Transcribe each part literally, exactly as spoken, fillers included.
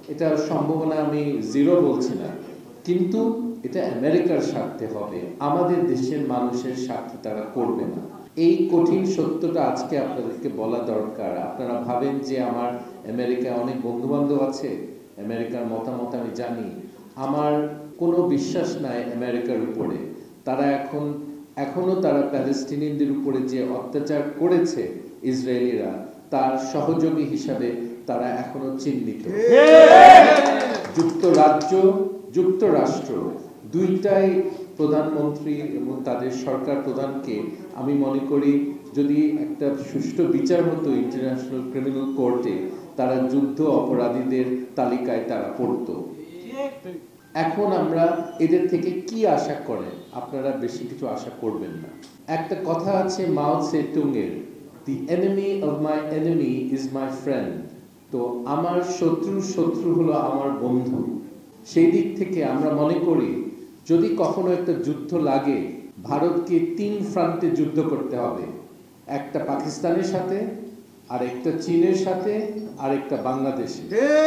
এটার সম্ভাবনা আমি জিরো বলছি না, কিন্তু এটা আমেরিকার স্বার্থে হবে, আমাদের দেশের মানুষের স্বার্থে তারা করবে না। এই কঠিন সত্যটা আজকে আপনাদেরকে বলা দরকার। আপনারা ভাবেন যে আমার আমেরিকায় অনেক বন্ধু বান্ধব আছে, আমেরিকার মতামত আমি জানি, আমার কোনো বিশ্বাস নাই আমেরিকার উপরে। তারা এখন এখনো তারা প্যালেস্টিনিয়ানদের উপরে যে অত্যাচার করেছে ইসরায়েলিরা, তার সহযোগী হিসাবে তারা এখনো চিহ্নিত। যুক্তরাজ্য, যুক্তরাষ্ট্র দুইটাই প্রধানমন্ত্রী এবং তাদের সরকার প্রধানকে আমি মনে করি যদি একটা সুষ্ঠু বিচার হতো ইন্টারন্যাশনাল ক্রিমিনাল কোর্টে, তারা যুদ্ধ অপরাধীদের তালিকায় তারা পড়তো। এখন আমরা এদের থেকে কি আশা করেন? আপনারা বেশি কিছু আশা করবেন না। একটা কথা আছে মাও সেতুং এর, the enemy of my enemy is my friend. তো আমার শত্রুর শত্রু হলো আমার বন্ধু। সেই দিক থেকে আমরা মনে করি যদি কখনো একটা যুদ্ধ লাগে, ভারতকে তিন ফ্রন্টে যুদ্ধ করতে হবে, একটা পাকিস্তানের সাথে, আর একটা চীনের সাথে, আর একটা বাংলাদেশে।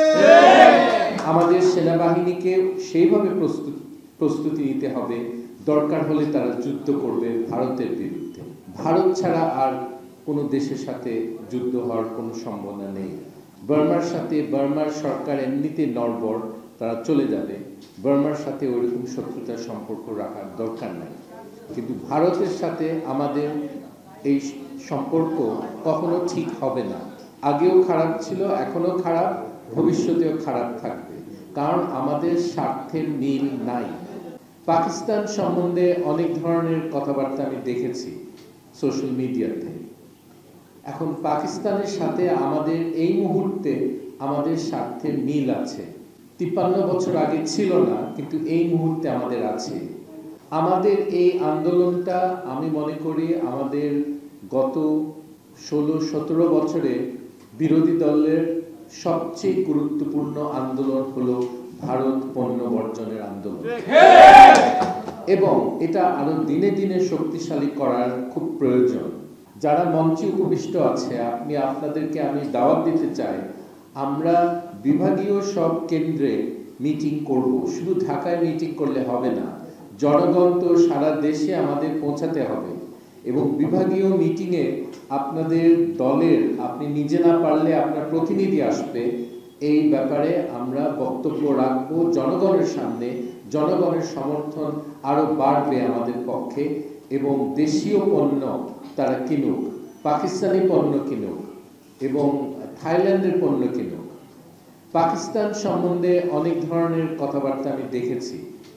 আমাদের সেনাবাহিনীকে সেইভাবে প্রস্তুত প্রস্তুতি নিতে হবে, দরকার হলে তারা যুদ্ধ করবে ভারতের বিরুদ্ধে। ভারত ছাড়া আর কোনো দেশের সাথে যুদ্ধ হওয়ার কোনো সম্ভাবনা নেই। বার্মার সাথে বার্মার সরকার এমনিতে নড়বড়, তারা চলে যাবে। বার্মার সাথে ওইরকম শত্রুতার সম্পর্ক রাখার দরকার নাই। কিন্তু ভারতের সাথে আমাদের এই সম্পর্ক কখনো ঠিক হবে না। আগেও খারাপ ছিল, এখনো খারাপ, ভবিষ্যতেও খারাপ থাকবে, কারণ আমাদের স্বার্থের মিল নাই। পাকিস্তান সম্বন্ধে অনেক ধরনের কথাবার্তা আমি দেখেছি সোশ্যাল মিডিয়াতে। এখন পাকিস্তানের সাথে আমাদের এই মুহূর্তে আমাদের স্বার্থের মিল আছে। তিপ্পান্ন বছর আগে ছিল না, কিন্তু এই মুহূর্তে আমাদের আছে। আমাদের এই আন্দোলনটা আমি মনে করি আমাদের গত ষোলো সতেরো বছরে বিরোধী দলের সবচেয়ে গুরুত্বপূর্ণ আন্দোলন হলো ভারত পণ্য বর্জনের আন্দোলন, এবং এটা আরো দিনে দিনে শক্তিশালী করার খুব প্রয়োজন। যারা মঞ্চে উপবিষ্ট আছে, আপনি আপনাদেরকে আমি দাওয়াত দিতে চাই, আমরা বিভাগীয় সব কেন্দ্রে মিটিং করব। শুধু ঢাকায় মিটিং করলে হবে না, জনগণ তো সারা দেশে আমাদের পৌঁছাতে হবে। এবং বিভাগীয় মিটিংয়ে আপনাদের দলের, আপনি নিজে না পারলে আপনার প্রতিনিধি আসবে, এই ব্যাপারে আমরা বক্তব্য রাখবো জনগণের সামনে। জনগণের সমর্থন আরো বাড়বে আমাদের পক্ষে, এবং দেশীয় পণ্য তারা কিনুক, পাকিস্তানি পণ্য কিনুক এবং থাইল্যান্ডের পণ্য কিনুক। পাকিস্তান সম্বন্ধে অনেক ধরনের কথাবার্তা আমি দেখেছি,